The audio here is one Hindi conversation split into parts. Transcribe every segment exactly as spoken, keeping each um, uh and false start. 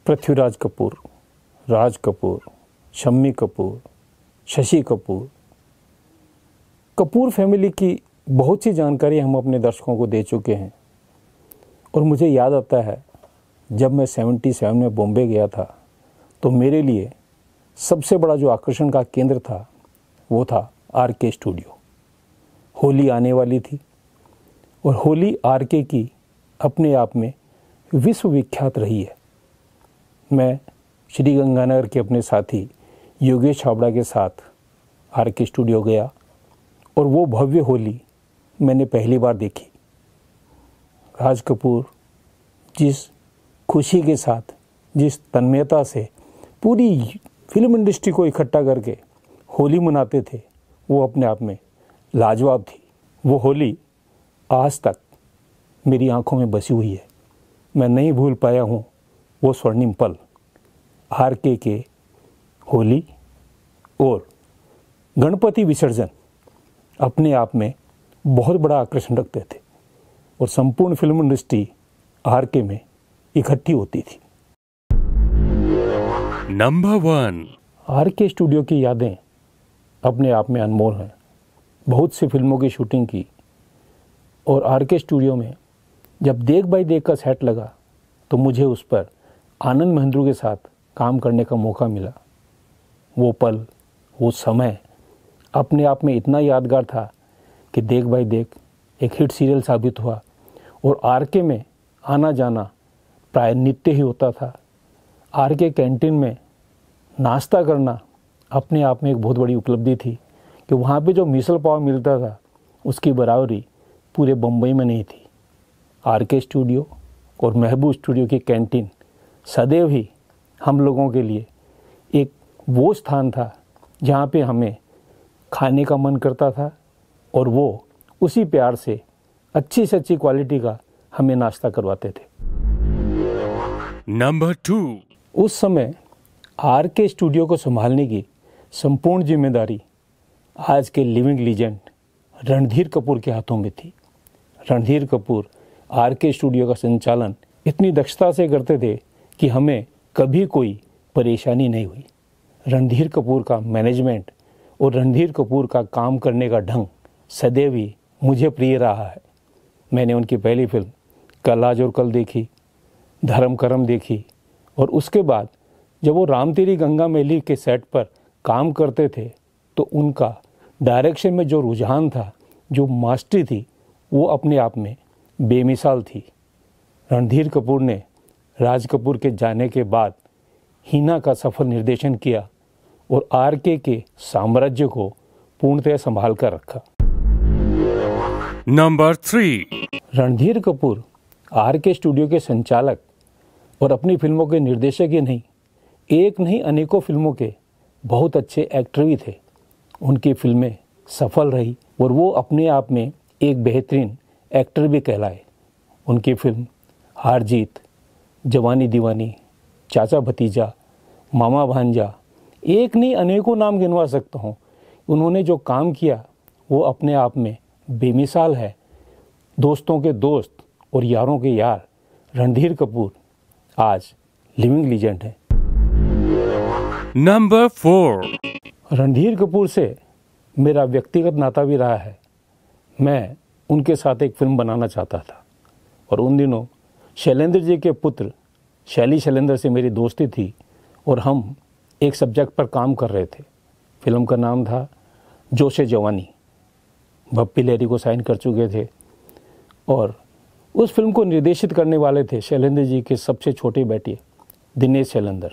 पृथ्वीराज कपूर, राज कपूर, शम्मी कपूर, शशि कपूर, कपूर फैमिली की बहुत सी जानकारी हम अपने दर्शकों को दे चुके हैं। और मुझे याद आता है जब मैं सतहत्तर में बॉम्बे गया था तो मेरे लिए सबसे बड़ा जो आकर्षण का केंद्र था वो था आर के स्टूडियो। होली आने वाली थी और होली आर के की अपने आप में विश्व विख्यात रही है। मैं श्री गंगानगर के अपने साथी योगेश छाबड़ा के साथ आर के स्टूडियो गया और वो भव्य होली मैंने पहली बार देखी। राज कपूर जिस खुशी के साथ, जिस तन्मयता से पूरी फिल्म इंडस्ट्री को इकट्ठा करके होली मनाते थे वो अपने आप में लाजवाब थी। वो होली आज तक मेरी आंखों में बसी हुई है। मैं नहीं भूल पाया हूँ वो स्वर्णिम पल। आर के के होली और गणपति विसर्जन अपने आप में बहुत बड़ा आकर्षण रखते थे और संपूर्ण फिल्म इंडस्ट्री आर के में इकट्ठी होती थी। Number one. R K studio की यादें अपने आप में अनमोल हैं। बहुत सी फिल्मों की शूटिंग की और आर के स्टूडियो में जब देख बाई देख का सेट लगा तो मुझे उस पर आनंद महेंद्रू के साथ काम करने का मौका मिला। वो पल, वो समय अपने आप में इतना यादगार था कि देख बाई देख एक हिट सीरियल साबित हुआ और आर के में आना जाना प्राय नित्य ही होता था। आर के कैंटीन में नाश्ता करना अपने आप में एक बहुत बड़ी उपलब्धि थी कि वहाँ पे जो मिसल पाव मिलता था उसकी बराबरी पूरे बम्बई में नहीं थी। आर के स्टूडियो और महबूब स्टूडियो की कैंटीन सदैव ही हम लोगों के लिए एक वो स्थान था जहाँ पे हमें खाने का मन करता था और वो उसी प्यार से अच्छी से अच्छी क्वालिटी का हमें नाश्ता करवाते थे। Number two. उस समय आर के स्टूडियो को संभालने की संपूर्ण जिम्मेदारी आज के लिविंग लीजेंड रणधीर कपूर के हाथों में थी। Randhir Kapoor R K studio का संचालन इतनी दक्षता से करते थे कि हमें कभी कोई परेशानी नहीं हुई। रणधीर कपूर का मैनेजमेंट और रणधीर कपूर का काम करने का ढंग सदैव ही मुझे प्रिय रहा है। मैंने उनकी पहली फिल्म कल आज और कल देखी, धर्म करम देखी और उसके बाद जब वो राम तेरी गंगा मैली के सेट पर काम करते थे तो उनका डायरेक्शन में जो रुझान था, जो मास्टरी थी, वो अपने आप में बेमिसाल थी। रणधीर कपूर ने राज कपूर के जाने के बाद हीना का सफल निर्देशन किया और आर के के साम्राज्य को पूर्णतः संभाल कर रखा। Number three. Randhir Kapoor R K studio के संचालक और अपनी फिल्मों के निर्देशक ही नहीं, एक नहीं अनेकों फिल्मों के बहुत अच्छे एक्टर भी थे। उनकी फिल्में सफल रही और वो अपने आप में एक बेहतरीन एक्टर भी कहलाए। उनकी फिल्म हार जीत, जवानी दीवानी, चाचा भतीजा, मामा भांजा, एक नहीं अनेकों नाम गिनवा सकता हूँ। उन्होंने जो काम किया वो अपने आप में बेमिसाल है। दोस्तों के दोस्त और यारों के यार रणधीर कपूर आज लिविंग लीजेंड है। Number four. रणधीर कपूर से मेरा व्यक्तिगत नाता भी रहा है। मैं उनके साथ एक फिल्म बनाना चाहता था और उन दिनों शैलेंद्र जी के पुत्र शैली शैलेंद्र से मेरी दोस्ती थी और हम एक सब्जेक्ट पर काम कर रहे थे। फिल्म का नाम था जोश जवानी। भप्पी लहरी को साइन कर चुके थे और उस फिल्म को निर्देशित करने वाले थे शैलेंद्र जी के सबसे छोटे बेटे दिनेश शैलेंद्र।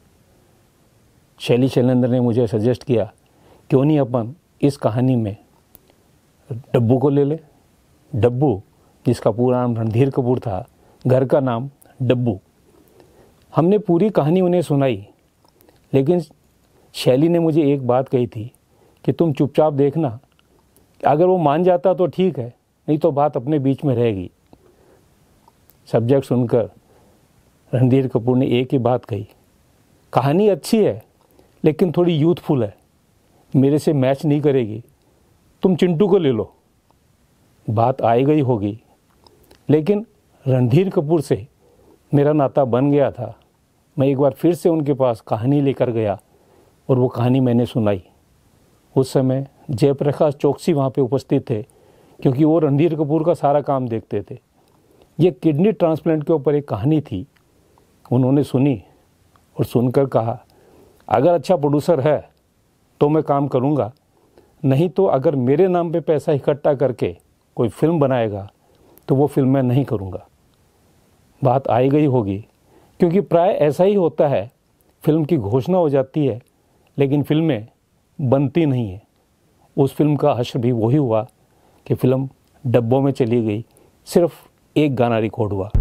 शैली शैलेंद्र ने मुझे सजेस्ट किया क्यों नहीं अपन इस कहानी में डब्बू को ले ले। डब्बू जिसका पूरा नाम रणधीर कपूर था, घर का नाम डब्बू। हमने पूरी कहानी उन्हें सुनाई, लेकिन शैली ने मुझे एक बात कही थी कि तुम चुपचाप देखना, अगर वो मान जाता तो ठीक है, नहीं तो बात अपने बीच में रहेगी। सब्जेक्ट सुनकर रणधीर कपूर ने एक ही बात कही, कहानी अच्छी है लेकिन थोड़ी यूथफुल है, मेरे से मैच नहीं करेगी, तुम चिंटू को ले लो। बात आई गई होगी, लेकिन रणधीर कपूर से मेरा नाता बन गया था। मैं एक बार फिर से उनके पास कहानी लेकर गया और वो कहानी मैंने सुनाई। उस समय जयप्रकाश चौकसी वहाँ पे उपस्थित थे, क्योंकि वो रणधीर कपूर का सारा काम देखते थे। ये किडनी ट्रांसप्लांट के ऊपर एक कहानी थी। उन्होंने सुनी और सुनकर कहा, अगर अच्छा प्रोड्यूसर है तो मैं काम करूँगा, नहीं तो अगर मेरे नाम पे पैसा इकट्ठा करके कोई फिल्म बनाएगा तो वो फिल्म मैं नहीं करूँगा। बात आई गई होगी, क्योंकि प्राय ऐसा ही होता है, फिल्म की घोषणा हो जाती है लेकिन फिल्में बनती नहीं है। उस फिल्म का हश्र भी वही हुआ कि फिल्म डब्बों में चली गई, सिर्फ एक गाना रिकॉर्ड हुआ।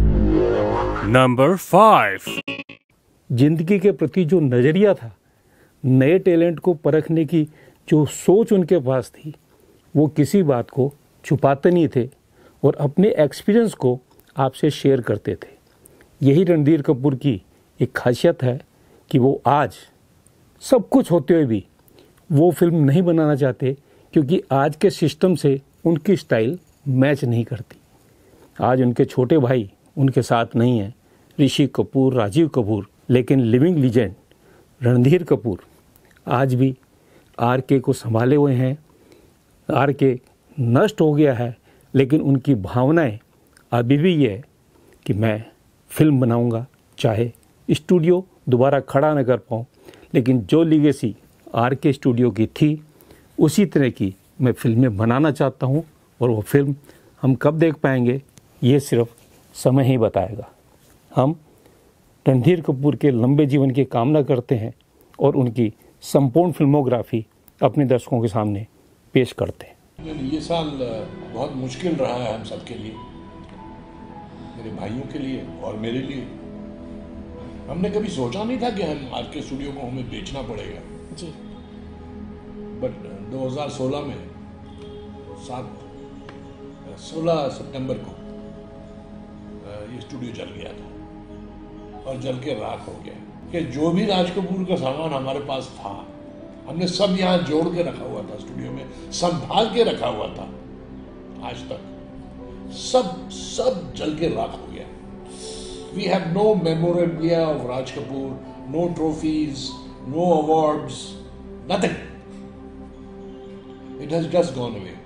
Number five. जिंदगी के प्रति जो नज़रिया था, नए टैलेंट को परखने की जो सोच उनके पास थी, वो किसी बात को छुपाते नहीं थे और अपने एक्सपीरियंस को आपसे शेयर करते थे। यही रणधीर कपूर की एक खासियत है कि वो आज सब कुछ होते हुए भी वो फिल्म नहीं बनाना चाहते, क्योंकि आज के सिस्टम से उनकी स्टाइल मैच नहीं करती। आज उनके छोटे भाई उनके साथ नहीं हैं, ऋषि कपूर, राजीव कपूर, लेकिन लिविंग लीजेंड रणधीर कपूर आज भी आर के को संभाले हुए हैं। आर के नष्ट हो गया है, लेकिन उनकी भावनाएं अभी भी ये है कि मैं फिल्म बनाऊंगा, चाहे स्टूडियो दोबारा खड़ा न कर पाऊँ, लेकिन जो लीगेसी आर के स्टूडियो की थी उसी तरह की मैं फिल्में बनाना चाहता हूँ। और वो फिल्म हम कब देख पाएंगे ये सिर्फ समय ही बताएगा। हम रणधीर कपूर के लंबे जीवन की कामना करते हैं और उनकी संपूर्ण फिल्मोग्राफी अपने दर्शकों के सामने पेश करते हैं। ये साल बहुत मुश्किल रहा है हम सबके लिए, मेरे भाइयों के लिए और मेरे लिए। हमने कभी सोचा नहीं था कि हम आर के स्टूडियो को हमें बेचना पड़ेगा जी। बट दो हज़ार सोलह में सात सोलह सितंबर को ये स्टूडियो जल गया था और जल के राख हो गया कि जो भी राज कपूर का सामान हमारे पास था हमने सब यहाँ जोड़ के रखा हुआ था, स्टूडियो में संभाल के रखा हुआ था। आज तक सब सब जल के राख हो गया। We have no memorabilia of Raj Kapoor, no trophies, no awards, nothing. It has just gone away.